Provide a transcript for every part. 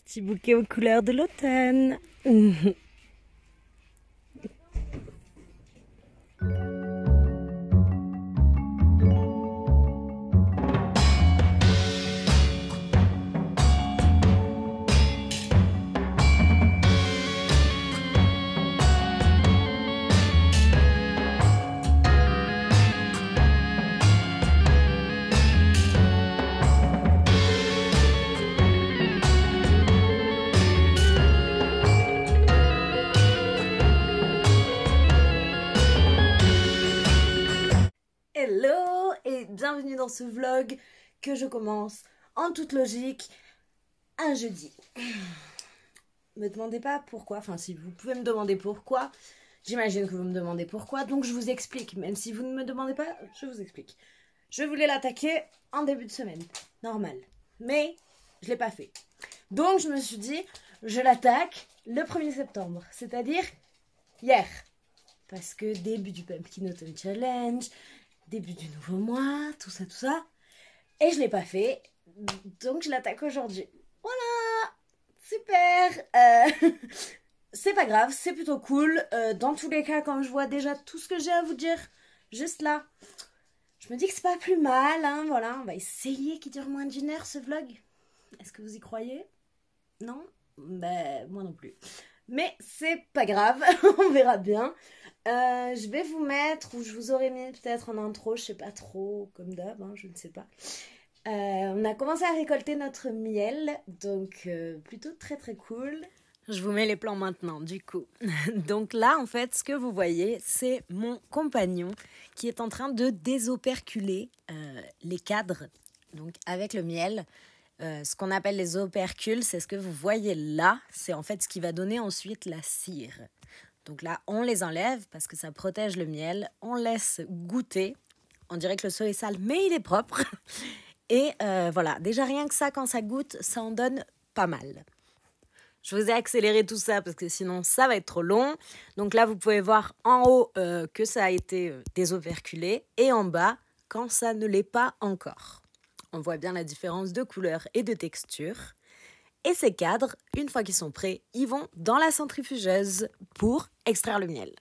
Petit bouquet aux couleurs de l'automne. Hello et bienvenue dans ce vlog que je commence en toute logique un jeudi. Me demandez pas pourquoi, enfin si vous pouvez me demander pourquoi, j'imagine que vous me demandez pourquoi, donc je vous explique, même si vous ne me demandez pas, je vous explique. Je voulais l'attaquer en début de semaine, normal, mais je l'ai pas fait. Donc je me suis dit, je l'attaque le 1er septembre, c'est-à-dire hier. Parce que début du Pumpkin Autumn Challenge, début du nouveau mois, tout ça, et je l'ai pas fait, donc je l'attaque aujourd'hui. Voilà, super. C'est pas grave, c'est plutôt cool. Dans tous les cas, quand je vois déjà tout ce que j'ai à vous dire, juste là, je me dis que c'est pas plus mal, hein, voilà. On va essayer qu'il dure moins d'une heure ce vlog. Est-ce que vous y croyez? Non? Ben, moi non plus. Mais c'est pas grave, on verra bien. Je vais vous mettre, ou je vous aurais mis peut-être en intro, je sais pas trop, comme d'hab, hein, je ne sais pas. On a commencé à récolter notre miel, donc plutôt très très cool. Je vous mets les plans maintenant, du coup. Donc là, en fait, ce que vous voyez, c'est mon compagnon qui est en train de désoperculer les cadres, donc avec le miel. Ce qu'on appelle les opercules, c'est ce que vous voyez là. C'est en fait ce qui va donner ensuite la cire. Donc là, on les enlève parce que ça protège le miel. On laisse goûter. On dirait que le seau est sale, mais il est propre. Et voilà, déjà rien que ça, quand ça goûte, ça en donne pas mal. Je vous ai accéléré tout ça parce que sinon ça va être trop long. Donc là, vous pouvez voir en haut que ça a été désoperculé et en bas quand ça ne l'est pas encore. On voit bien la différence de couleur et de texture. Et ces cadres, une fois qu'ils sont prêts, ils vont dans la centrifugeuse pour extraire le miel.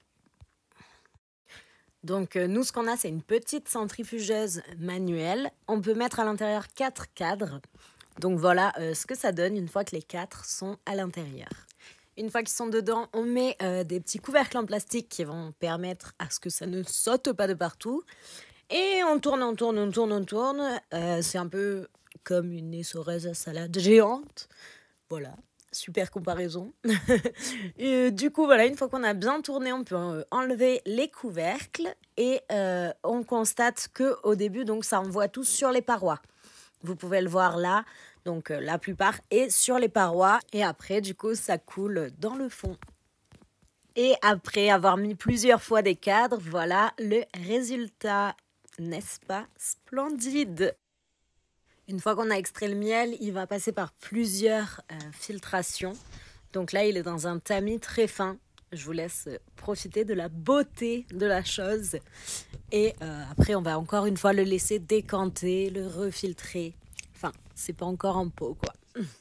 Donc nous, ce qu'on a, c'est une petite centrifugeuse manuelle. On peut mettre à l'intérieur 4 cadres. Donc voilà ce que ça donne une fois que les 4 sont à l'intérieur. Une fois qu'ils sont dedans, on met des petits couvercles en plastique qui vont permettre à ce que ça ne saute pas de partout. Et on tourne, on tourne, on tourne, on tourne. C'est un peu comme une essoreuse à salade géante. Voilà, super comparaison. Et, du coup, voilà, une fois qu'on a bien tourné, on peut enlever les couvercles. Et on constate qu'au début, donc, ça envoie tout sur les parois. Vous pouvez le voir là. Donc, la plupart est sur les parois. Et après, du coup, ça coule dans le fond. Et après avoir mis plusieurs fois des cadres, voilà le résultat. N'est-ce pas splendide? Une fois qu'on a extrait le miel, il va passer par plusieurs filtrations. Donc là, il est dans un tamis très fin. Je vous laisse profiter de la beauté de la chose. Et après, on va encore une fois le laisser décanter, le refiltrer. Enfin, c'est pas encore en pot, quoi.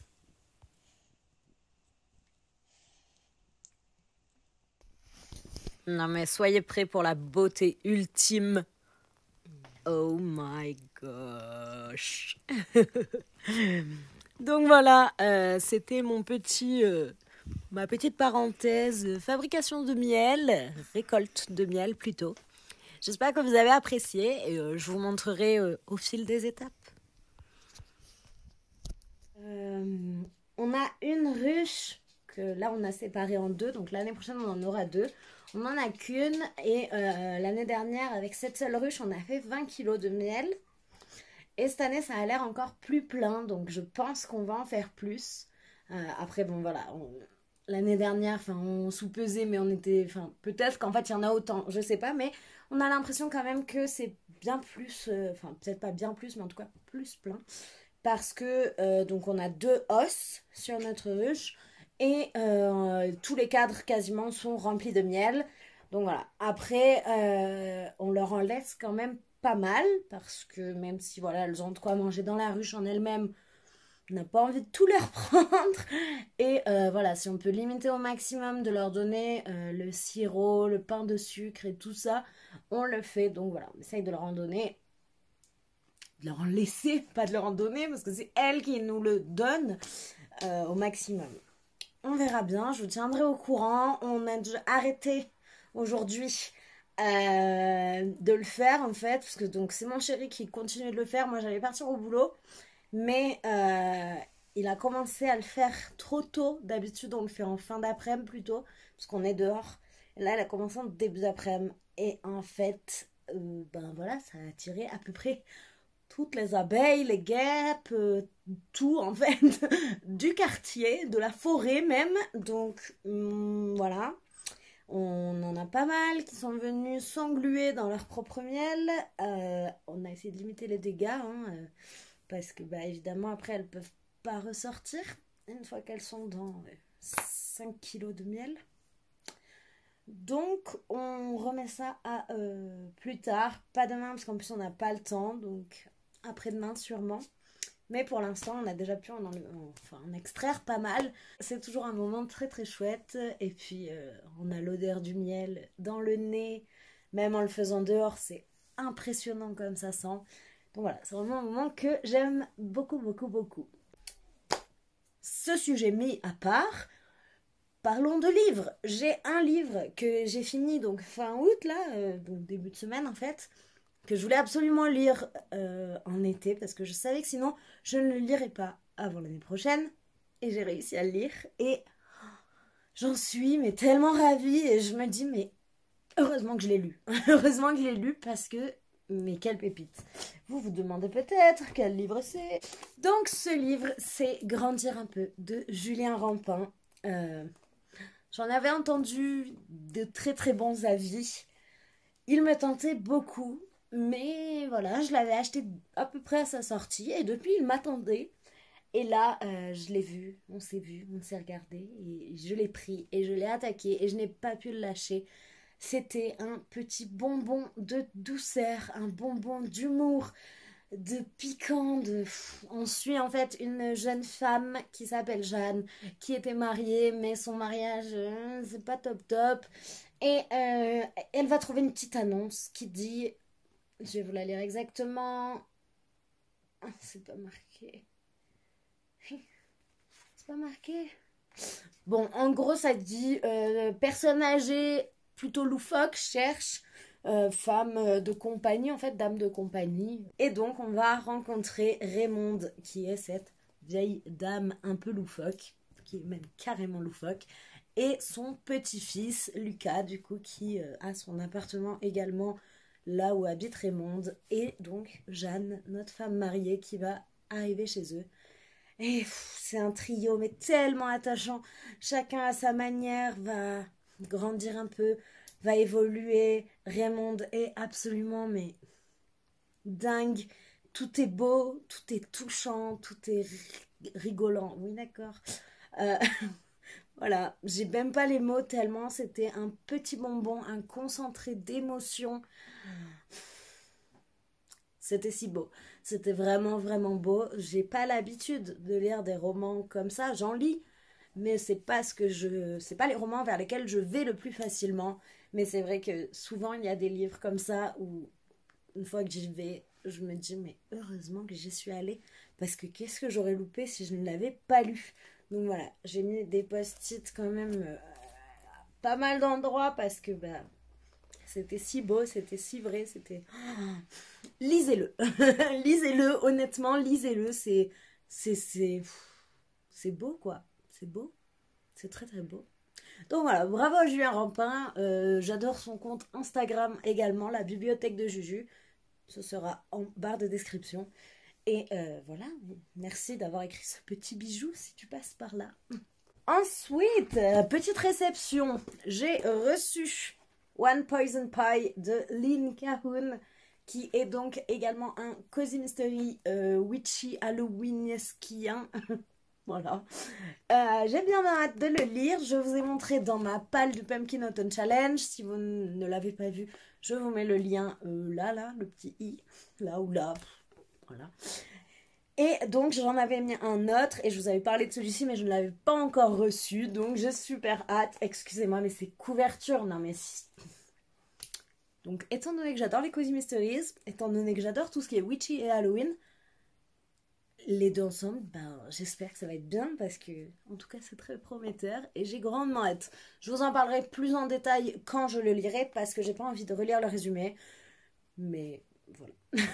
Non, mais soyez prêts pour la beauté ultime. Oh my gosh. Donc voilà, c'était ma petite parenthèse fabrication de miel, récolte de miel plutôt. J'espère que vous avez apprécié et je vous montrerai au fil des étapes. On a une ruche que là on a séparée en deux, donc l'année prochaine on en aura 2. On n'en a qu'une et l'année dernière avec cette seule ruche on a fait 20 kg de miel. Et cette année ça a l'air encore plus plein, donc je pense qu'on va en faire plus. Après bon voilà, l'année dernière on sous-pesait mais on était, peut-être qu'en fait il y en a autant, je sais pas, mais on a l'impression quand même que c'est bien plus, peut-être pas bien plus mais en tout cas plus plein. Parce que donc on a 2 os sur notre ruche. Et tous les cadres quasiment sont remplis de miel. Donc voilà. Après, on leur en laisse quand même pas mal. Parce que même si voilà, elles ont de quoi manger dans la ruche en elles-mêmes, n'a pas envie de tout leur prendre. Et voilà, si on peut limiter au maximum de leur donner le sirop, le pain de sucre et tout ça, on le fait. Donc voilà, on essaye de leur en donner, de leur en laisser, pas de leur en donner, parce que c'est elles qui nous le donnent au maximum. On verra bien, je vous tiendrai au courant. On a déjà arrêté aujourd'hui de le faire en fait, parce que donc c'est mon chéri qui continue de le faire. Moi j'allais partir au boulot, mais il a commencé à le faire trop tôt. D'habitude on le fait en fin d'après-midi plutôt, parce qu'on est dehors. Et là il a commencé en début d'après-midi, et en fait ben voilà, ça a attiré à peu près toutes les abeilles, les guêpes, tout en fait, du quartier, de la forêt même. Donc voilà, on en a pas mal qui sont venus s'engluer dans leur propre miel. On a essayé de limiter les dégâts, hein, parce que bah, évidemment après elles peuvent pas ressortir une fois qu'elles sont dans 5 kilos de miel. Donc on remet ça à plus tard, pas demain parce qu'en plus on n'a pas le temps, donc après-demain sûrement. Mais pour l'instant on a déjà pu en extraire pas mal. C'est toujours un moment très très chouette, et puis on a l'odeur du miel dans le nez, même en le faisant dehors, c'est impressionnant comme ça sent. Donc voilà, c'est vraiment un moment que j'aime beaucoup beaucoup beaucoup. Ce sujet mis à part, parlons de livres. J'ai un livre que j'ai fini donc fin août là, donc début de semaine en fait, que je voulais absolument lire en été parce que je savais que sinon je ne le lirais pas avant l'année prochaine, et j'ai réussi à le lire et j'en suis mais tellement ravie, et je me dis mais heureusement que je l'ai lu. Heureusement que je l'ai lu parce que mais quelle pépite. Vous vous demandez peut-être quel livre c'est. Donc ce livre c'est Grandir un peu de Julien Rampin. J'en avais entendu de très très bons avis. Il me tentait beaucoup, mais voilà, je l'avais acheté à peu près à sa sortie et depuis il m'attendait. Et là, je l'ai vu, on s'est regardé, et je l'ai pris et je l'ai attaqué et je n'ai pas pu le lâcher. C'était un petit bonbon de douceur, un bonbon d'humour, de piquant, on suit en fait une jeune femme qui s'appelle Jeanne, qui était mariée, mais son mariage, c'est pas top top. Et elle va trouver une petite annonce qui dit, je vais vous la lire exactement. Ah, c'est pas marqué. C'est pas marqué. Bon, en gros, ça dit personne âgée plutôt loufoque cherche femme de compagnie, en fait, dame de compagnie. Et donc, on va rencontrer Raymonde, qui est cette vieille dame un peu loufoque, qui est même carrément loufoque, et son petit-fils, Lucas, du coup, qui a son appartement également là où habite Raymonde, et donc Jeanne, notre femme mariée, qui va arriver chez eux. Et c'est un trio, mais tellement attachant. Chacun à sa manière va grandir un peu, va évoluer. Raymond est absolument, mais dingue. Tout est beau, tout est touchant, tout est rigolant. Oui, d'accord. Euh, voilà, j'ai même pas les mots tellement c'était un petit bonbon, un concentré d'émotions. C'était si beau. C'était vraiment, vraiment beau. J'ai pas l'habitude de lire des romans comme ça. J'en lis, mais c'est pas c'est pas les romans vers lesquels je vais le plus facilement. Mais c'est vrai que souvent, il y a des livres comme ça où, une fois que j'y vais, je me dis, mais heureusement que j'y suis allée. Parce que qu'est-ce que j'aurais loupé si je ne l'avais pas lu. Donc voilà, j'ai mis des post-it quand même pas mal d'endroits parce que bah, c'était si beau, c'était si vrai, c'était... Lisez-le. Lisez-le, honnêtement, lisez-le. C'est beau, quoi. C'est beau. C'est très, très beau. Donc voilà, bravo à Julien Rampin. J'adore son compte Instagram également, la bibliothèque de Juju. Ce sera en barre de description. Et voilà, merci d'avoir écrit ce petit bijou si tu passes par là. Ensuite, petite réception. J'ai reçu One Poison Pie de Lynn Cahoon, qui est donc également un cozy mystery witchy halloweeneskien. Voilà. J'ai bien hâte de le lire. Je vous ai montré dans ma palle du Pumpkin Autumn Challenge. Si vous ne l'avez pas vu, je vous mets le lien là, le petit i, là ou là. Voilà. Et donc j'en avais mis un autre et je vous avais parlé de celui-ci mais je ne l'avais pas encore reçu. Donc j'ai super hâte. Excusez-moi mais c'est couverture. Non mais si... Donc étant donné que j'adore les Cozy Mysteries, étant donné que j'adore tout ce qui est witchy et Halloween, les deux ensemble, ben, j'espère que ça va être bien parce que en tout cas c'est très prometteur et j'ai grandement hâte. Je vous en parlerai plus en détail quand je le lirai parce que j'ai pas envie de relire le résumé. Mais voilà.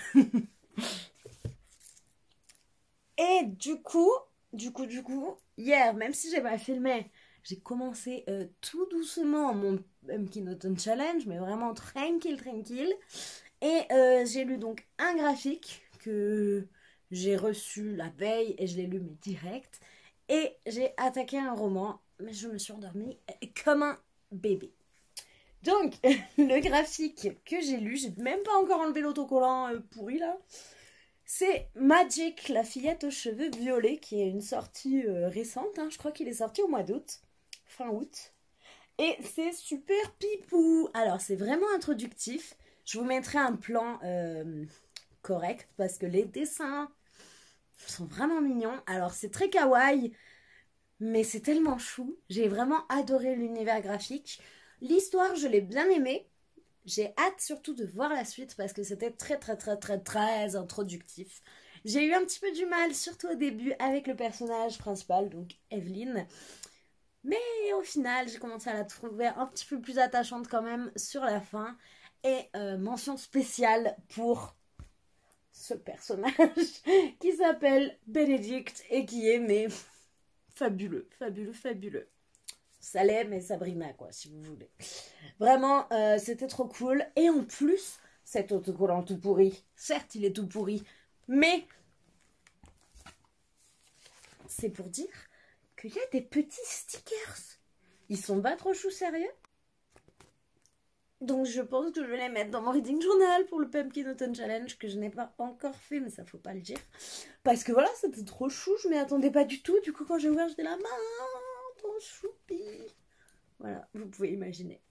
Et du coup, hier, même si j'ai pas filmé, j'ai commencé tout doucement mon Pumpkin Autumn Challenge, mais vraiment tranquille. Et j'ai lu donc un graphique que j'ai reçu la veille et je l'ai lu mais direct. Et j'ai attaqué un roman, mais je me suis endormie comme un bébé. Donc, le graphique que j'ai lu, j'ai même pas encore enlevé l'autocollant pourri là. C'est Magic, la fillette aux cheveux violets, qui est une sortie récente. Hein. Je crois qu'il est sorti au mois d'août, fin août. Et c'est super pipou. Alors, c'est vraiment introductif. Je vous mettrai un plan correct parce que les dessins sont vraiment mignons. Alors, c'est très kawaii, mais c'est tellement chou. J'ai vraiment adoré l'univers graphique. L'histoire, je l'ai bien aimée. J'ai hâte surtout de voir la suite parce que c'était très introductif. J'ai eu un petit peu du mal, surtout au début, avec le personnage principal, donc Evelyn. Mais au final, j'ai commencé à la trouver un petit peu plus attachante quand même sur la fin. Et mention spéciale pour ce personnage qui s'appelle Benedict et qui est mais fabuleux. Ça l'est, mais Sabrina, quoi, si vous voulez. Vraiment, c'était trop cool. Et en plus, cet autocollant tout pourri, certes, il est tout pourri, mais c'est pour dire qu'il y a des petits stickers. Ils sont pas trop choux, sérieux. Donc je pense que je vais les mettre dans mon reading journal pour le Pumpkin Autumn Challenge que je n'ai pas encore fait, mais ça faut pas le dire. Parce que voilà, c'était trop chou, je m'y attendais pas du tout. Du coup, quand j'ai ouvert, j'étais là, trop choupi. Voilà, vous pouvez imaginer.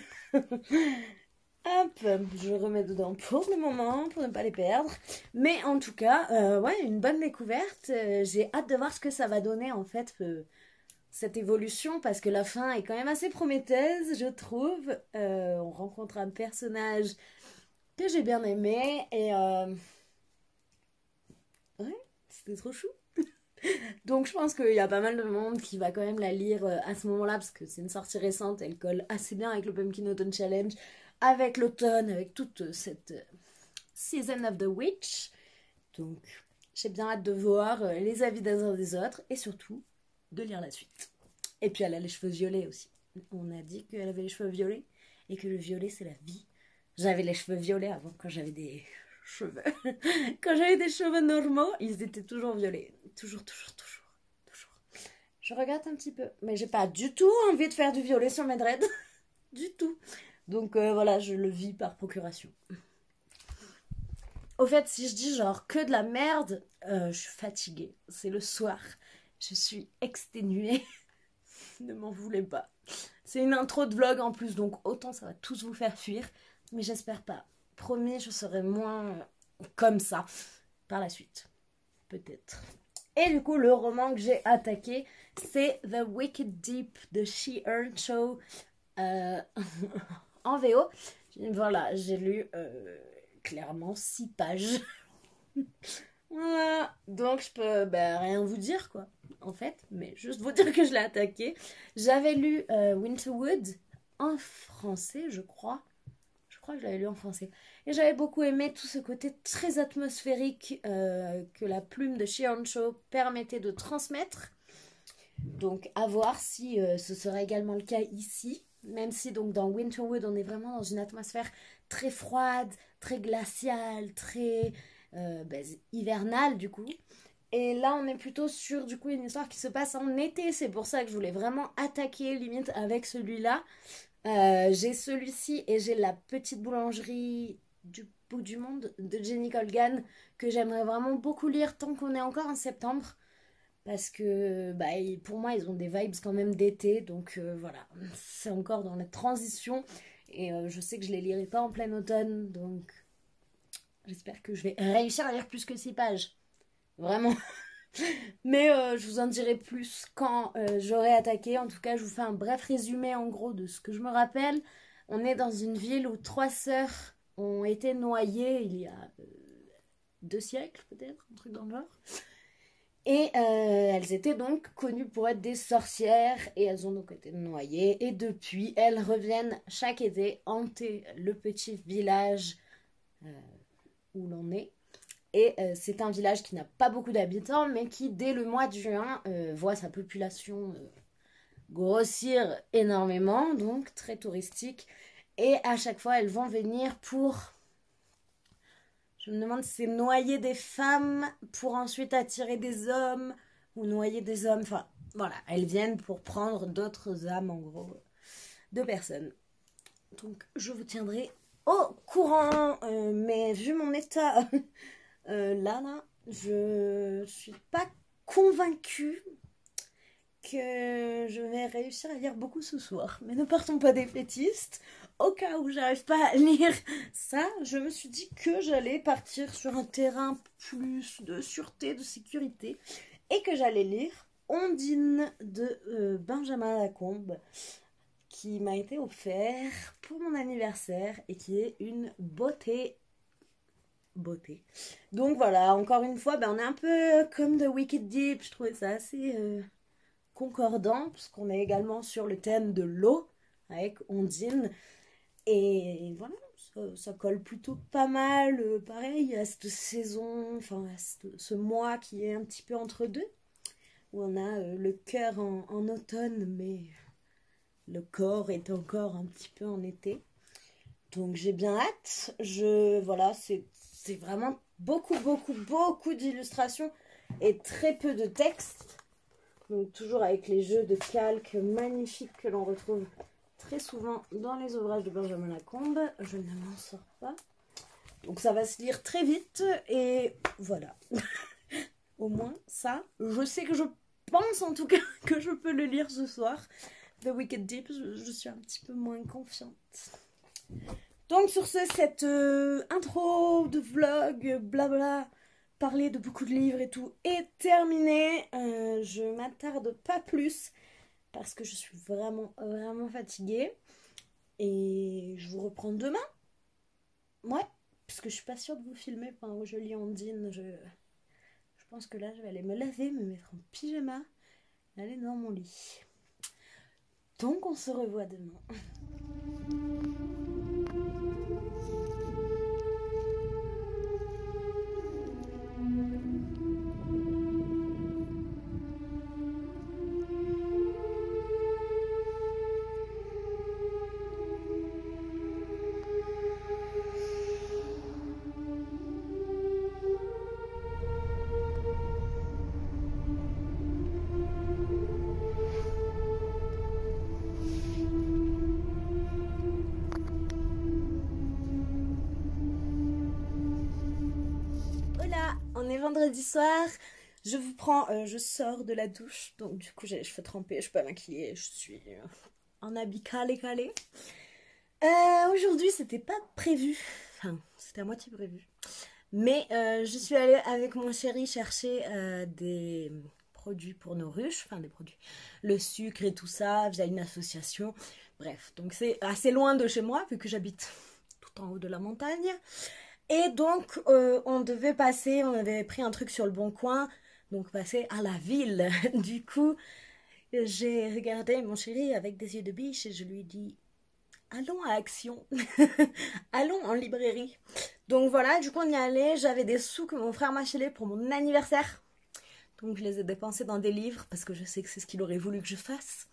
Hop, je remets dedans pour le moment, pour ne pas les perdre. Mais en tout cas, ouais, une bonne découverte. J'ai hâte de voir ce que ça va donner en fait, cette évolution, parce que la fin est quand même assez prometteuse, je trouve. On rencontre un personnage que j'ai bien aimé et ouais, c'était trop chou. Donc je pense qu'il y a pas mal de monde qui va quand même la lire à ce moment-là parce que c'est une sortie récente, elle colle assez bien avec le Pumpkin Autumn Challenge, avec l'automne, avec toute cette Season of the Witch. Donc j'ai bien hâte de voir les avis des uns des autres et surtout de lire la suite. Et puis elle a les cheveux violets aussi. On a dit qu'elle avait les cheveux violets et que le violet c'est la vie. J'avais les cheveux violets avant quand j'avais des cheveux. Quand j'avais des cheveux normaux, ils étaient toujours violets. Toujours. Je regrette un petit peu. Mais j'ai pas du tout envie de faire du violet sur mes dreads. Du tout. Donc voilà, je le vis par procuration. Au fait, si je dis genre que de la merde, je suis fatiguée. C'est le soir. Je suis exténuée. Ne m'en voulez pas. C'est une intro de vlog en plus, donc autant ça va tous vous faire fuir. Mais j'espère pas. Promis, je serai moins comme ça par la suite. Peut-être. Et du coup, le roman que j'ai attaqué, c'est The Wicked Deep de She Earnshaw en VO. Voilà, j'ai lu clairement 6 pages. Voilà, donc je peux rien vous dire quoi, en fait, mais juste vous dire que je l'ai attaqué. J'avais lu Winterwood en français, je crois. Je crois que je l'avais lu en français. Et j'avais beaucoup aimé tout ce côté très atmosphérique que la plume de She Earnshaw permettait de transmettre. Donc à voir si ce sera également le cas ici. Même si donc dans Winterwood on est vraiment dans une atmosphère très froide, très glaciale, très hivernale du coup. Et là on est plutôt sur du coup une histoire qui se passe en été. C'est pour ça que je voulais vraiment attaquer limite avec celui-là. J'ai celui-ci et j'ai La Petite Boulangerie du bout du monde de Jenny Colgan que j'aimerais vraiment beaucoup lire tant qu'on est encore en septembre. Parce que pour moi, ils ont des vibes quand même d'été. Donc voilà, c'est encore dans la transition. Et je sais que je les lirai pas en plein automne. Donc j'espère que je vais réussir à lire plus que 6 pages. vraiment. Mais je vous en dirai plus quand j'aurai attaqué. En tout cas, je vous fais un bref résumé en gros de ce que je me rappelle. On est dans une ville où 3 sœurs ont été noyées il y a 2 siècles peut-être, un truc dans le genre. Et elles étaient donc connues pour être des sorcières et elles ont donc été noyées. Et depuis, elles reviennent chaque été hanter le petit village où l'on est. Et c'est un village qui n'a pas beaucoup d'habitants, mais qui, dès le mois de juin, voit sa population grossir énormément, donc très touristique. Et à chaque fois, elles vont venir pour... Je me demande si c'est noyer des femmes pour ensuite attirer des hommes, ou noyer des hommes. Enfin, voilà, elles viennent pour prendre d'autres âmes, en gros, de personnes. Donc, je vous tiendrai au courant. Mais vu mon état... là, je suis pas convaincue que je vais réussir à lire beaucoup ce soir. Mais ne partons pas des fétistes. Au cas où j'arrive pas à lire ça, je me suis dit que j'allais partir sur un terrain plus de sûreté, de sécurité, et que j'allais lire Ondine de Benjamin Lacombe, qui m'a été offert pour mon anniversaire et qui est une beauté. Donc voilà, encore une fois, on est un peu comme The Wicked Deep. Je trouvais ça assez concordant, puisqu'on est également sur le thème de l'eau avec Ondine. Et voilà, ça colle plutôt pas mal, pareil, à cette saison, enfin à ce mois qui est un petit peu entre deux, où on a le cœur en automne, mais le corps est encore un petit peu en été. Donc j'ai bien hâte. Voilà, c'est vraiment beaucoup d'illustrations et très peu de texte. Donc toujours avec les jeux de calque magnifiques que l'on retrouve très souvent dans les ouvrages de Benjamin Lacombe. Je ne m'en sors pas. Donc ça va se lire très vite et voilà. Au moins ça, je sais que je pense en tout cas que je peux le lire ce soir. The Wicked Deep, je suis un petit peu moins confiante. Donc sur ce, cette intro de vlog, blabla, parler de beaucoup de livres et tout, est terminée. Je m'attarde pas plus parce que je suis vraiment fatiguée. Et je vous reprends demain. Ouais, parce que je suis pas sûre de vous filmer pendant que je lis Ondine. Je pense que là, je vais aller me laver, me mettre en pyjama, aller dans mon lit. Donc on se revoit demain. On est vendredi soir, je sors de la douche, donc du coup j'ai les cheveux trempés, je suis pas maquillée, je suis en habit calé. Aujourd'hui c'était pas prévu, enfin c'était à moitié prévu, mais je suis allée avec mon chéri chercher des produits pour nos ruches, enfin des produits, le sucre et tout ça via une association, bref, donc c'est assez loin de chez moi vu que j'habite tout en haut de la montagne. Et donc, on devait passer, on avait pris un truc sur le Bon Coin, donc passer à la ville. Du coup, j'ai regardé mon chéri avec des yeux de biche et je lui ai dit, allons à Action, allons en librairie. Donc voilà, du coup on y allait, j'avais des sous que mon frère m'a filé pour mon anniversaire. Donc je les ai dépensés dans des livres parce que je sais que c'est ce qu'il aurait voulu que je fasse.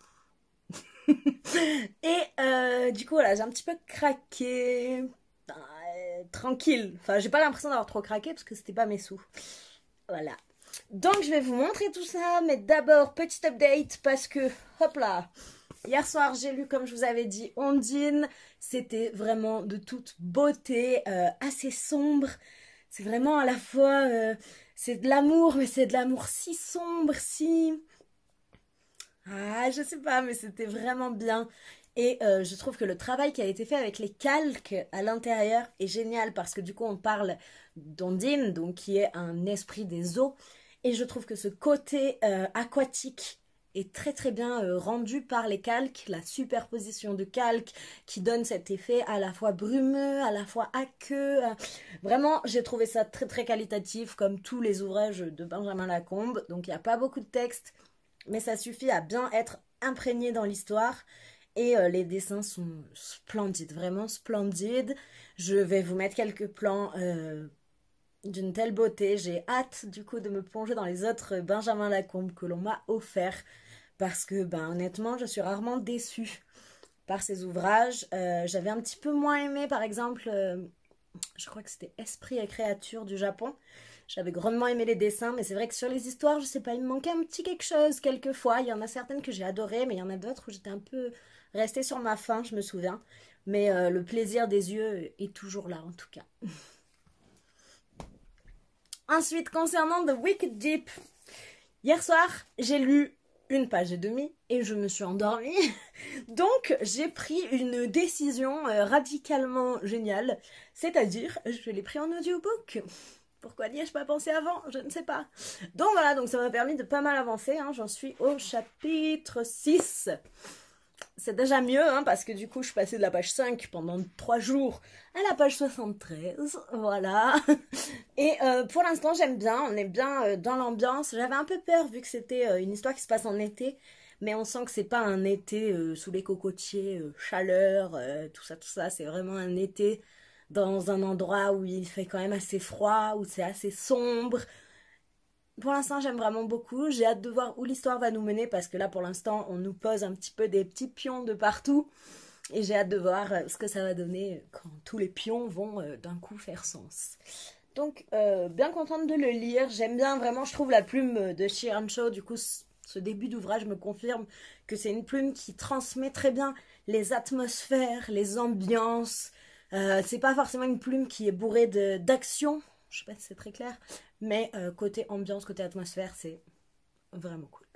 Et du coup voilà, j'ai un petit peu craqué. Tranquille, enfin j'ai pas l'impression d'avoir trop craqué parce que c'était pas mes sous. Voilà, donc je vais vous montrer tout ça, mais d'abord petit update parce que hop là, hier soir j'ai lu comme je vous avais dit Ondine, c'était vraiment de toute beauté, assez sombre, c'est vraiment à la fois c'est de l'amour, mais c'est de l'amour si sombre, si Ah, je sais pas, mais c'était vraiment bien. Et je trouve que le travail qui a été fait avec les calques à l'intérieur est génial parce que du coup on parle d'Ondine, donc qui est un esprit des eaux. Et je trouve que ce côté aquatique est très très bien rendu par les calques, la superposition de calques qui donne cet effet à la fois brumeux, à la fois aqueux. Vraiment, j'ai trouvé ça très très qualitatif comme tous les ouvrages de Benjamin Lacombe. Donc il n'y a pas beaucoup de texte, mais ça suffit à bien être imprégné dans l'histoire. Et les dessins sont splendides, vraiment splendides. Je vais vous mettre quelques plans d'une telle beauté. J'ai hâte du coup de me plonger dans les autres Benjamin Lacombe que l'on m'a offert. Parce que ben, honnêtement, je suis rarement déçue par ces ouvrages. J'avais un petit peu moins aimé par exemple, je crois que c'était Esprit et créature du Japon. J'avais grandement aimé les dessins, mais c'est vrai que sur les histoires, je sais pas, il me manquait un petit quelque chose quelquefois. Il y en a certaines que j'ai adorées, mais il y en a d'autres où j'étais un peu restée sur ma faim, je me souviens. Mais le plaisir des yeux est toujours là, en tout cas. Ensuite, concernant The Wicked Deep, hier soir, j'ai lu une page et demie et je me suis endormie. Donc, j'ai pris une décision radicalement géniale, c'est-à-dire, je l'ai pris en audiobook. Pourquoi n'y ai-je pas pensé avant? Je ne sais pas. Donc voilà, donc ça m'a permis de pas mal avancer. Hein. J'en suis au chapitre 6. C'est déjà mieux, hein, parce que du coup, je suis passée de la page 5 pendant 3 jours à la page 73. Voilà. Et pour l'instant, j'aime bien. On est bien dans l'ambiance. J'avais un peu peur vu que c'était une histoire qui se passe en été. Mais on sent que c'est pas un été sous les cocotiers, chaleur, tout ça, tout ça. C'est vraiment un été dans un endroit où il fait quand même assez froid, où c'est assez sombre. Pour l'instant, j'aime vraiment beaucoup. J'ai hâte de voir où l'histoire va nous mener parce que là, pour l'instant, on nous pose un petit peu des petits pions de partout. Et j'ai hâte de voir ce que ça va donner quand tous les pions vont d'un coup faire sens. Donc, bien contente de le lire. J'aime bien vraiment, je trouve la plume de Shiran Cho. Du coup, ce début d'ouvrage me confirme que c'est une plume qui transmet très bien les atmosphères, les ambiances. C'est pas forcément une plume qui est bourrée d'action. Je sais pas si c'est très clair. Mais côté ambiance, côté atmosphère, c'est vraiment cool.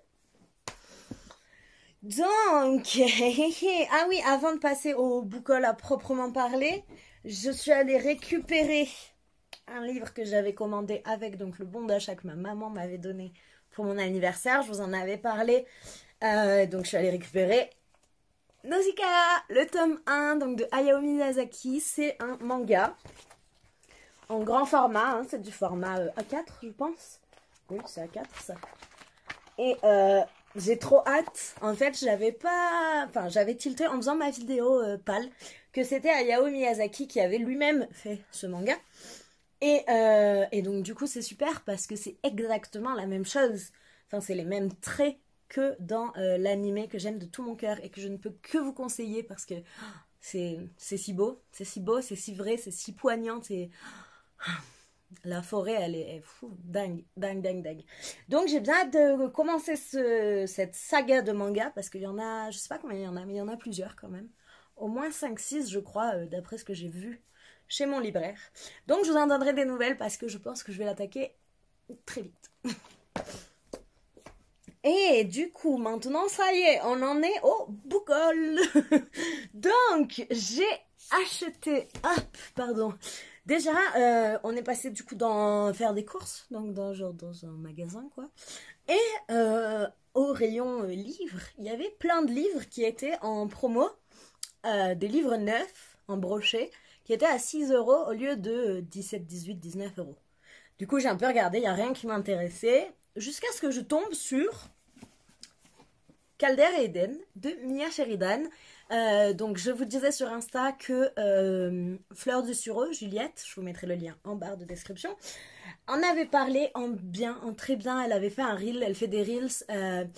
Donc, ah oui, avant de passer au book haul à proprement parler, je suis allée récupérer un livre que j'avais commandé avec donc le bon d'achat que ma maman m'avait donné pour mon anniversaire. Je vous en avais parlé. Donc, je suis allée récupérer Nausicaa, le tome 1 donc de Hayao Miyazaki. C'est un manga en grand format. Hein, c'est du format A4, je pense. Oui, c'est A4 ça. Et j'ai trop hâte. En fait, j'avais tilté en faisant ma vidéo pâle que c'était Hayao Miyazaki qui avait lui-même fait ce manga. Et donc, du coup, c'est super parce que c'est exactement la même chose. Enfin, c'est les mêmes traits que dans l'animé que j'aime de tout mon cœur et que je ne peux que vous conseiller parce que c'est si beau, c'est si beau, c'est si vrai, c'est si poignant, c'est... La forêt, elle est fou, dingue, dingue, dingue, dingue. Donc j'ai bien hâte de commencer cette saga de manga, parce qu'il y en a, je sais pas combien il y en a, mais il y en a plusieurs quand même. Au moins 5-6, je crois, d'après ce que j'ai vu chez mon libraire. Donc je vous en donnerai des nouvelles, parce que je pense que je vais l'attaquer très vite. Et du coup, maintenant, ça y est, on en est au book haul. Donc, j'ai acheté... Hop, pardon. Déjà, on est passé du coup dans faire des courses, donc dans un magasin, quoi. Et au rayon livres, il y avait plein de livres qui étaient en promo. Des livres neufs, en brochet, qui étaient à 6 € au lieu de 17, 18, 19 €. Du coup, j'ai un peu regardé, il n'y a rien qui m'intéressait. Jusqu'à ce que je tombe sur Calder et Eden de Mia Sheridan. Donc je vous disais sur Insta que Fleur du Sureau, Juliette, je vous mettrai le lien en barre de description, en avait parlé en bien, en très bien. Elle avait fait un reel, elle fait des reels.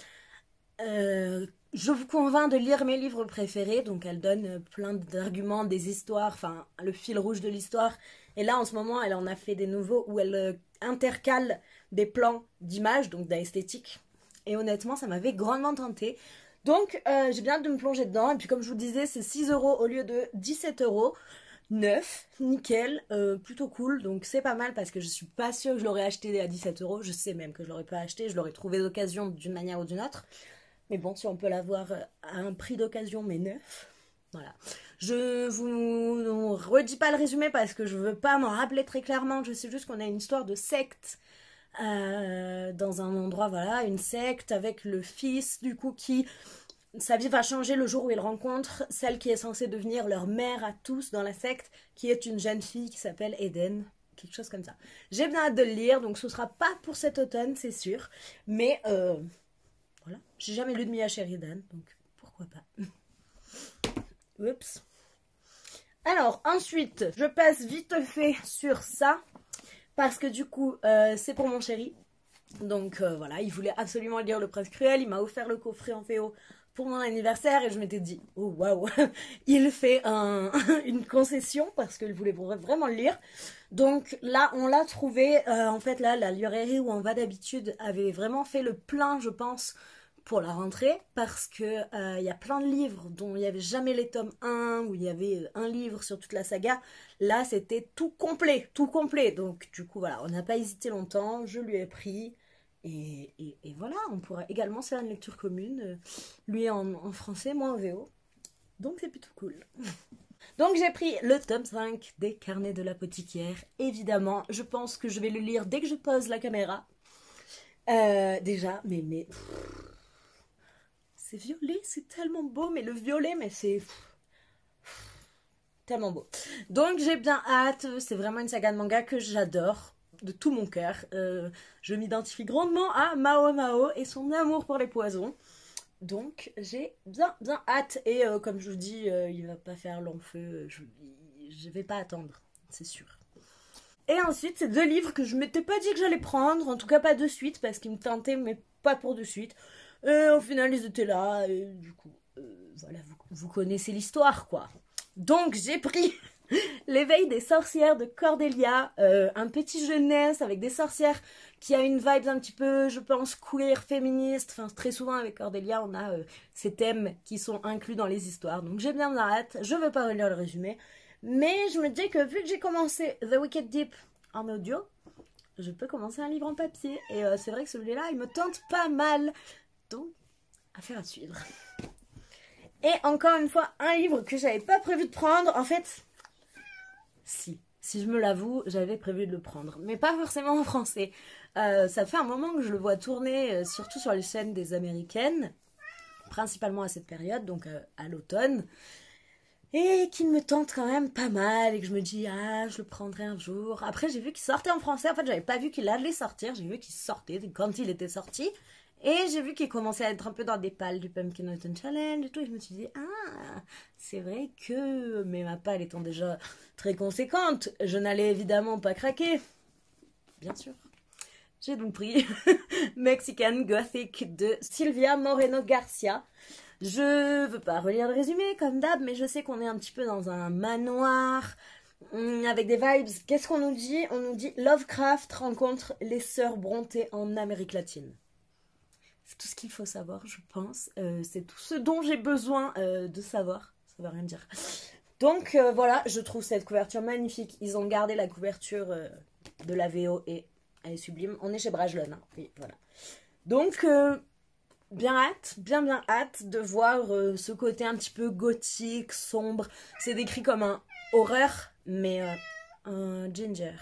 Je vous convainc de lire mes livres préférés. Donc elle donne plein d'arguments, des histoires, enfin le fil rouge de l'histoire. Et là en ce moment elle en a fait des nouveaux où elle intercale des plans d'images, donc d'esthétique. Et honnêtement, ça m'avait grandement tenté. Donc, j'ai bien hâte de me plonger dedans. Et puis, comme je vous disais, c'est 6 € au lieu de 17 €. Neuf, nickel, plutôt cool. Donc, c'est pas mal parce que je suis pas sûre que je l'aurais acheté à 17 €. Je sais même que je l'aurais pas acheté. Je l'aurais trouvé d'occasion d'une manière ou d'une autre. Mais bon, si on peut l'avoir à un prix d'occasion, mais neuf. Voilà. Je vous redis pas le résumé parce que je veux pas m'en rappeler très clairement. Je sais juste qu'on a une histoire de secte dans un endroit, voilà, une secte avec le fils du coup qui... Sa vie va changer le jour où il rencontre celle qui est censée devenir leur mère à tous dans la secte, qui est une jeune fille qui s'appelle Eden. Quelque chose comme ça. J'ai bien hâte de le lire, donc ce sera pas pour cet automne, c'est sûr. Mais voilà, j'ai jamais lu de Mia Sheridan, donc pourquoi pas. Oups. Alors, ensuite, je passe vite fait sur ça, parce que du coup, c'est pour mon chéri. Donc voilà, il voulait absolument lire Le Prince Cruel, il m'a offert le coffret en VO pour mon anniversaire et je m'étais dit, oh waouh, il fait une concession parce qu'il voulait vraiment le lire. Donc là, on l'a trouvé, en fait là, la librairie où on va d'habitude avait vraiment fait le plein, je pense, pour la rentrée, parce que il y a plein de livres dont il n'y avait jamais les tomes 1, où il y avait un livre sur toute la saga. Là, c'était tout complet, donc du coup, voilà, on n'a pas hésité longtemps, je lui ai pris, et voilà, on pourra également faire une lecture commune, lui en français, moi en VO, donc c'est plutôt cool. Donc j'ai pris le tome 5 des Carnets de l'apothicaire, évidemment, je pense que je vais le lire dès que je pose la caméra, déjà, mais c'est violet, c'est tellement beau, mais le violet, mais c'est tellement beau. Donc j'ai bien hâte, c'est vraiment une saga de manga que j'adore, de tout mon cœur. Je m'identifie grandement à Mao Mao et son amour pour les poisons. Donc j'ai bien hâte, et comme je vous dis, il va pas faire long feu, je vais pas attendre, c'est sûr. Et ensuite, c'est 2 livres que je m'étais pas dit que j'allais prendre, en tout cas pas de suite, parce qu'ils me tentaient, mais pas pour de suite. Et au final, ils étaient là, et du coup, voilà, vous connaissez l'histoire, quoi. Donc, j'ai pris L'éveil des sorcières de Cordelia, un petit jeunesse avec des sorcières qui a une vibe un petit peu, je pense, queer, féministe. Enfin, très souvent avec Cordelia, on a ces thèmes qui sont inclus dans les histoires. Donc, j'ai bien hâte. Je ne veux pas relire le résumé. Mais je me dis que vu que j'ai commencé The Wicked Deep en audio, je peux commencer un livre en papier. Et c'est vrai que celui-là, il me tente pas mal. Donc, affaire à suivre. Et encore une fois, un livre que j'avais pas prévu de prendre. En fait, si je me l'avoue, j'avais prévu de le prendre. Mais pas forcément en français. Ça fait un moment que je le vois tourner, surtout sur les chaînes des Américaines. Principalement à cette période, donc à l'automne. Et qu'il me tente quand même pas mal. Et que je me dis, ah, je le prendrai un jour. Après, j'ai vu qu'il sortait en français. En fait, j'avais pas vu qu'il allait sortir. J'ai vu qu'il sortait quand il était sorti. Et j'ai vu qu'il commençait à être un peu dans des pales du Pumpkin Autumn Challenge et tout. Et je me suis dit, ah, c'est vrai que... Mais ma palle étant déjà très conséquente, je n'allais évidemment pas craquer. Bien sûr. J'ai donc pris Mexican Gothic de Silvia Moreno Garcia. Je veux pas relire le résumé comme d'hab, mais je sais qu'on est un petit peu dans un manoir avec des vibes. Qu'est-ce qu'on nous dit? On nous dit Lovecraft rencontre les sœurs Brontë en Amérique latine. C'est tout ce qu'il faut savoir, je pense. C'est tout ce dont j'ai besoin de savoir. Ça veut rien dire. Donc voilà, je trouve cette couverture magnifique. Ils ont gardé la couverture de la VO et elle est sublime. On est chez Brajlon, hein. Oui, voilà. Donc bien hâte de voir ce côté un petit peu gothique, sombre. C'est décrit comme un horreur, mais un ginger.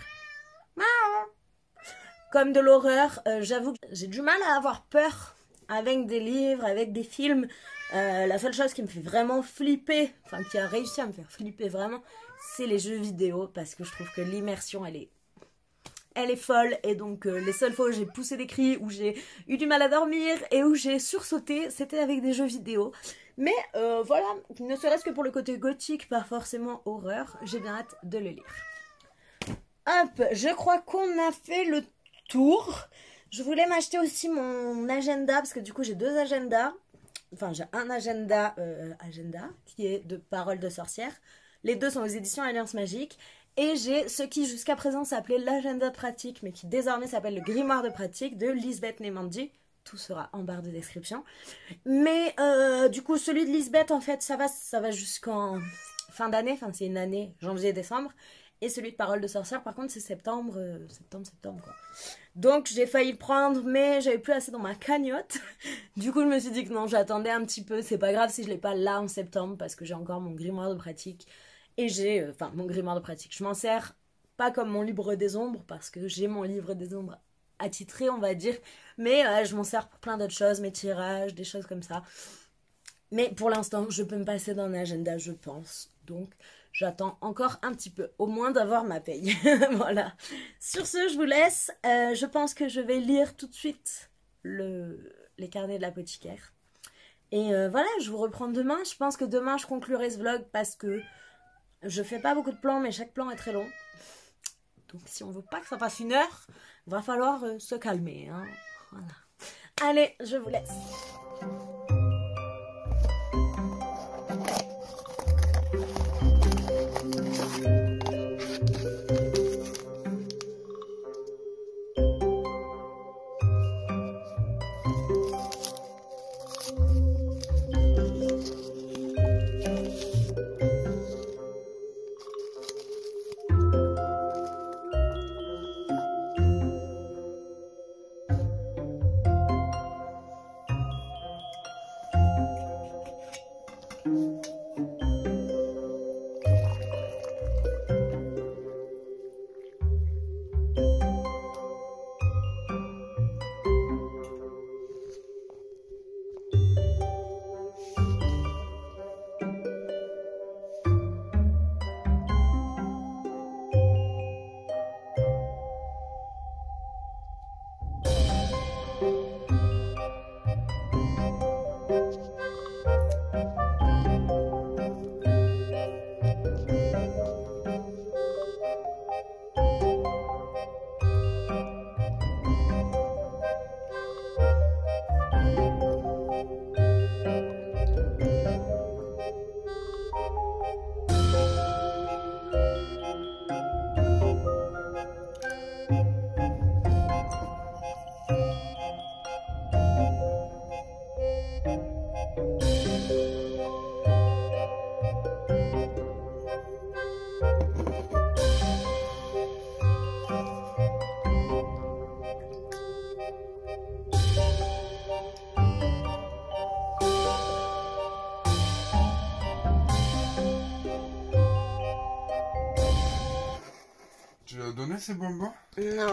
Comme de l'horreur, j'avoue que j'ai du mal à avoir peur avec des livres, avec des films. La seule chose qui me fait vraiment flipper, enfin qui a réussi à me faire flipper vraiment, c'est les jeux vidéo, parce que je trouve que l'immersion, elle est folle. Et donc les seules fois où j'ai poussé des cris, où j'ai eu du mal à dormir et où j'ai sursauté, c'était avec des jeux vidéo. Mais voilà, ne serait-ce que pour le côté gothique, pas forcément horreur, j'ai bien hâte de le lire. Hop, je crois qu'on a fait le tour. Je voulais m'acheter aussi mon agenda, parce que du coup j'ai 2 agendas. Enfin, j'ai un agenda qui est de Paroles de sorcières. Les 2 sont aux éditions Alliance Magique. Et j'ai ce qui jusqu'à présent s'appelait l'agenda de pratique, mais qui désormais s'appelle le grimoire de pratique de Lisbeth Nemandi. Tout sera en barre de description. Mais du coup, celui de Lisbeth, en fait, ça va jusqu'en fin d'année. Enfin, c'est une année, janvier-décembre. Et celui de Parole de sorcière, par contre, c'est septembre, septembre quoi. Donc j'ai failli le prendre, mais j'avais plus assez dans ma cagnotte. Du coup, je me suis dit que non, j'attendais un petit peu. C'est pas grave si je l'ai pas là en septembre, parce que j'ai encore mon grimoire de pratique. Et j'ai, enfin, mon grimoire de pratique. Je m'en sers pas comme mon livre des ombres, parce que j'ai mon livre des ombres attitré, on va dire. Mais je m'en sers pour plein d'autres choses, mes tirages, des choses comme ça. Mais pour l'instant, je peux me passer d'un agenda, je pense. Donc, j'attends encore un petit peu, au moins d'avoir ma paye. Voilà. Sur ce, je vous laisse. Je pense que je vais lire tout de suite les carnets de l'apothicaire. Et voilà, je vous reprends demain. Je pense que demain, je conclurai ce vlog parce que je fais pas beaucoup de plans, mais chaque plan est très long. Donc, si on veut pas que ça passe 1 heure, il va falloir se calmer. Hein. Voilà. Allez, je vous laisse. Tu lui as donné ces bonbons? Non.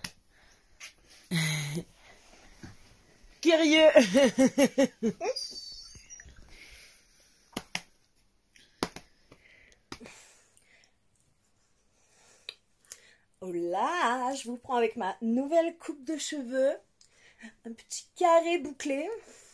Curieux. Oh là, je vous prends avec ma nouvelle coupe de cheveux. Un petit carré bouclé.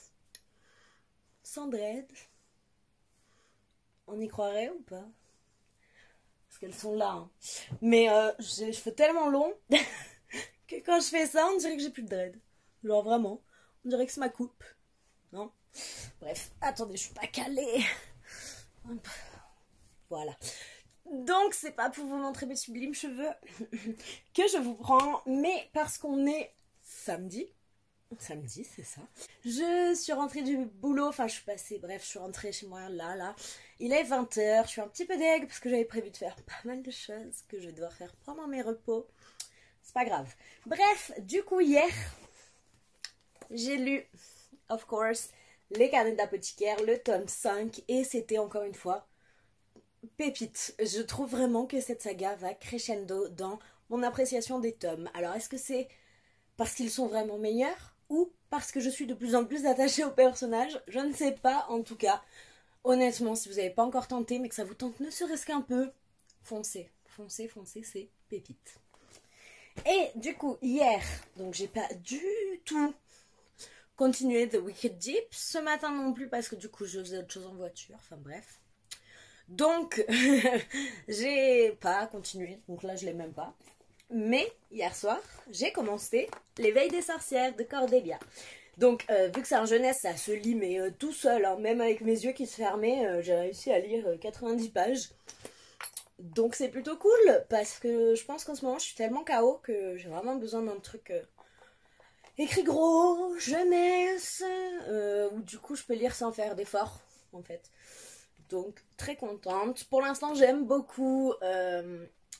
Sans dread. On y croirait ou pas? Parce qu'elles sont là. Hein. Mais j'ai les cheveux tellement longs que quand je fais ça, on dirait que j'ai plus de dread. Genre vraiment. On dirait que c'est ma coupe. Non? Bref, attendez, je suis pas calée. Hop. Voilà. Donc, c'est pas pour vous montrer mes sublimes cheveux que je vous prends, mais parce qu'on est samedi. Samedi, c'est ça. Je suis rentrée du boulot, enfin je suis passée, bref, je suis rentrée chez moi là. Il est 20h, je suis un petit peu deg parce que j'avais prévu de faire pas mal de choses que je vais devoir faire pendant mes repos. C'est pas grave. Bref, du coup hier, j'ai lu, of course, les carnets d'apothicaire, le tome 5, et c'était encore une fois pépite. Je trouve vraiment que cette saga va crescendo dans mon appréciation des tomes. Alors est-ce que c'est parce qu'ils sont vraiment meilleurs ou parce que je suis de plus en plus attachée au personnage? Je ne sais pas, en tout cas. Honnêtement, si vous n'avez pas encore tenté, mais que ça vous tente ne serait-ce qu'un peu, foncez. Foncez, c'est pépite. Et du coup, hier, donc j'ai pas du tout continué The Wicked Deep. Ce matin non plus, parce que du coup, je faisais autre chose en voiture. Enfin bref. Donc, j'ai pas continué. Donc là, je l'ai même pas. Mais hier soir, j'ai commencé L'éveil des sorcières de Cordelia. Donc, vu que c'est en jeunesse, ça se lit, mais tout seul, hein, même avec mes yeux qui se fermaient, j'ai réussi à lire 90 pages. Donc c'est plutôt cool, parce que je pense qu'en ce moment, je suis tellement KO que j'ai vraiment besoin d'un truc écrit gros, jeunesse, où du coup, je peux lire sans faire d'efforts, en fait. Donc, très contente. Pour l'instant, j'aime beaucoup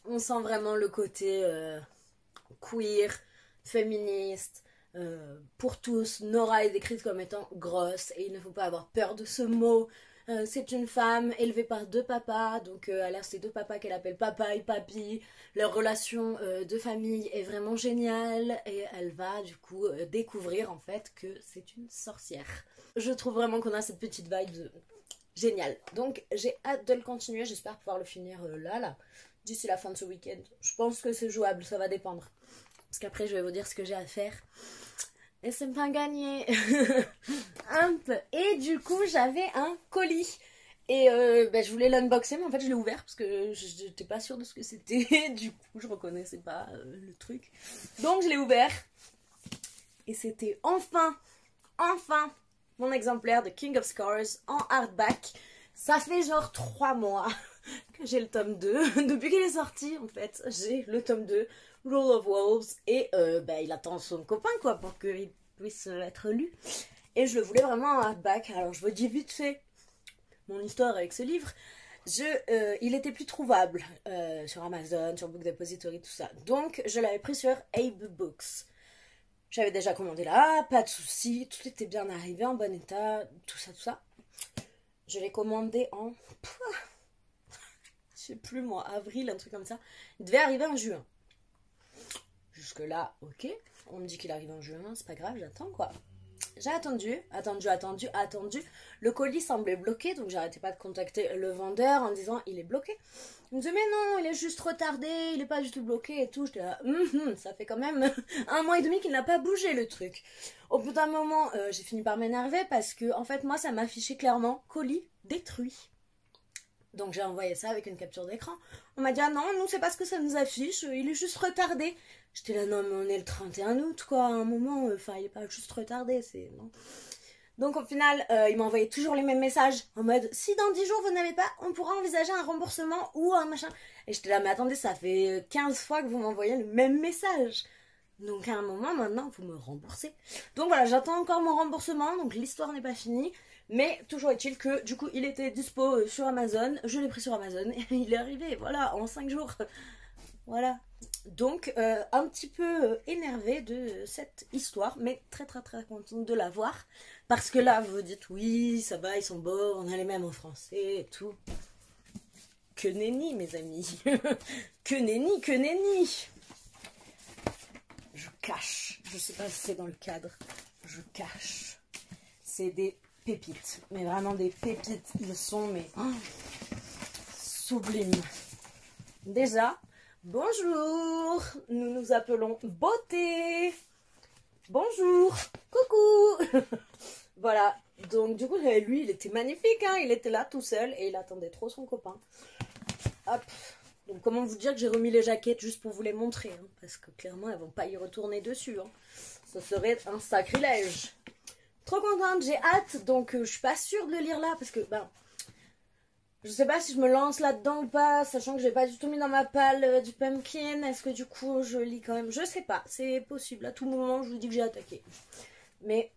On sent vraiment le côté queer, féministe, pour tous. Nora est décrite comme étant grosse et il ne faut pas avoir peur de ce mot. C'est une femme élevée par deux papas, donc elle a ses deux papas qu'elle appelle papa et papy. Leur relation de famille est vraiment géniale et elle va du coup découvrir en fait que c'est une sorcière. Je trouve vraiment qu'on a cette petite vibe géniale. Donc j'ai hâte de le continuer, j'espère pouvoir le finir là, d'ici la fin de ce week-end. Je pense que c'est jouable, ça va dépendre. Parce qu'après je vais vous dire ce que j'ai à faire. Et c'est pas gagné. Un peu. Et du coup, j'avais un colis. Et je voulais l'unboxer, mais en fait, je l'ai ouvert parce que j'étais pas sûre de ce que c'était. Du coup, je reconnaissais pas le truc. Donc, je l'ai ouvert. Et c'était enfin, mon exemplaire de King of Scars en hardback. Ça fait genre 3 mois que j'ai le tome 2. Depuis qu'il est sorti, en fait, j'ai le tome 2. Rule of Wolves et il attend son copain quoi pour qu'il puisse être lu et je le voulais vraiment en hardback. Alors je vous dis vite fait mon histoire avec ce livre. Il était plus trouvable sur Amazon, sur Book Depository, tout ça, donc je l'avais pris sur Abe Books. J'avais déjà commandé là, pas de soucis, tout était bien arrivé en bon état, tout ça. Je l'ai commandé en je sais plus moi, avril, un truc comme ça. Il devait arriver en juin. Jusque là, ok. On me dit qu'il arrive en juin, c'est pas grave, j'attends quoi. J'ai attendu. Le colis semblait bloqué, donc j'arrêtais pas de contacter le vendeur en disant il est bloqué. Il me disait mais non, il est juste retardé, il est pas du tout bloqué et tout. J'étais là, ça fait quand même 1 mois et demi qu'il n'a pas bougé le truc. Au bout d'un moment, j'ai fini par m'énerver parce que en fait moi ça m'affichait clairement colis détruit. Donc j'ai envoyé ça avec une capture d'écran. On m'a dit ah non, nous c'est pas ce que ça nous affiche, il est juste retardé. J'étais là non mais on est le 31 août quoi, à un moment, il est pas juste retardé, c'est non. Donc au final, il m'a envoyé toujours les mêmes messages en mode si dans 10 jours vous n'avez pas, on pourra envisager un remboursement ou un machin. Et j'étais là mais attendez, ça fait 15 fois que vous m'envoyez le même message. Donc à un moment maintenant, vous me remboursez. Donc voilà, j'attends encore mon remboursement, donc l'histoire n'est pas finie. Mais toujours est-il que du coup il était dispo sur Amazon, je l'ai pris sur Amazon et il est arrivé, voilà, en 5 jours. Voilà. Donc un petit peu énervée de cette histoire, mais très contente de la voir. Parce que là vous vous dites oui, ça va, ils sont beaux, on a les mêmes en français et tout. Que nenni mes amis. Que nenni. Je cache, je sais pas si c'est dans le cadre, je cache. C'est des pépites, mais vraiment des pépites, ils sont mais sublimes. Déjà, bonjour, nous nous appelons Beauté. Bonjour, coucou. Voilà, donc du coup lui il était magnifique, hein, il était là tout seul et il attendait trop son copain. Hop. Donc comment vous dire que j'ai remis les jaquettes juste pour vous les montrer, hein, parce que clairement elles vont pas y retourner dessus, hein. Ça serait un sacrilège. Trop contente, j'ai hâte, donc je suis pas sûre de le lire là, parce que je sais pas si je me lance là-dedans ou pas, sachant que j'ai pas du tout mis dans ma palle du pumpkin, est-ce que du coup je lis quand même, je sais pas, c'est possible, à tout moment je vous dis que j'ai attaqué. Mais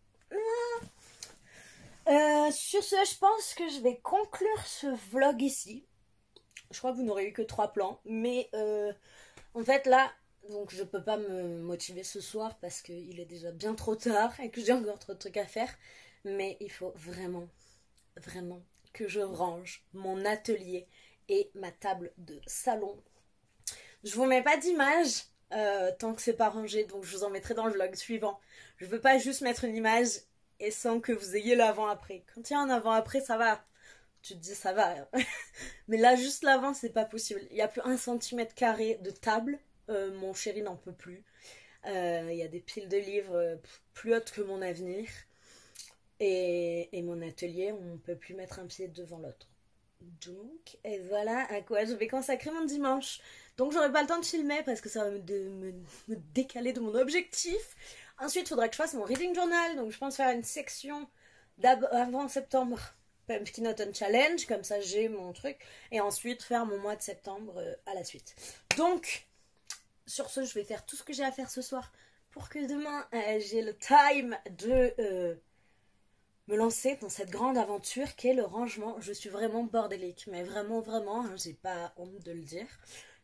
sur ce, je pense que je vais conclure ce vlog ici. Je crois que vous n'aurez eu que 3 plans, mais en fait là, donc je peux pas me motiver ce soir parce qu'il est déjà bien trop tard et que j'ai encore trop de trucs à faire, mais il faut vraiment que je range mon atelier et ma table de salon. Je vous mets pas d'image tant que c'est pas rangé, donc je vous en mettrai dans le vlog suivant. Je veux pas juste mettre une image et sans que vous ayez l'avant-après. Quand il y a un avant-après, ça va. Tu te dis ça va. Mais là, juste l'avant, c'est pas possible. Il n'y a plus 1 cm² de table. Mon chéri n'en peut plus. Il y a des piles de livres plus hautes que mon avenir. Et mon atelier, on ne peut plus mettre un pied devant l'autre. Donc, et voilà à quoi je vais consacrer mon dimanche. Donc, j'aurai pas le temps de filmer parce que ça va me décaler de mon objectif. Ensuite, il faudra que je fasse mon reading journal. Donc, je pense faire une section avant septembre. Pumpkin Autumn Challenge, comme ça j'ai mon truc, et ensuite faire mon mois de septembre à la suite. Donc, sur ce, je vais faire tout ce que j'ai à faire ce soir pour que demain j'ai le time de me lancer dans cette grande aventure qu'est le rangement. Je suis vraiment bordélique, mais vraiment, hein, j'ai pas honte de le dire.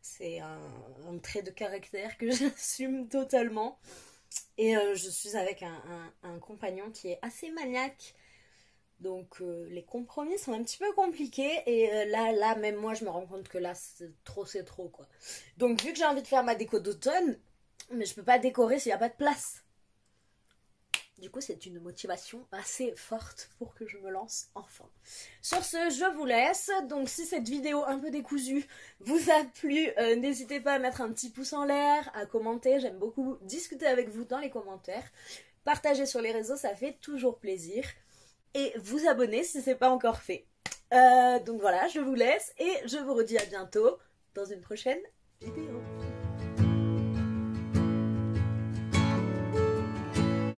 C'est un trait de caractère que j'assume totalement. Et je suis avec un compagnon qui est assez maniaque. Donc les compromis sont un petit peu compliqués. Et là, même moi, je me rends compte que là, c'est trop, quoi. Donc vu que j'ai envie de faire ma déco d'automne, mais je peux pas décorer s'il n'y a pas de place. Du coup, c'est une motivation assez forte pour que je me lance enfin. Sur ce, je vous laisse. Donc, si cette vidéo un peu décousue vous a plu, n'hésitez pas à mettre un petit pouce en l'air, à commenter. J'aime beaucoup discuter avec vous dans les commentaires. Partager sur les réseaux, ça fait toujours plaisir. Et vous abonner si ce n'est pas encore fait. Donc voilà, je vous laisse et je vous redis à bientôt dans une prochaine vidéo.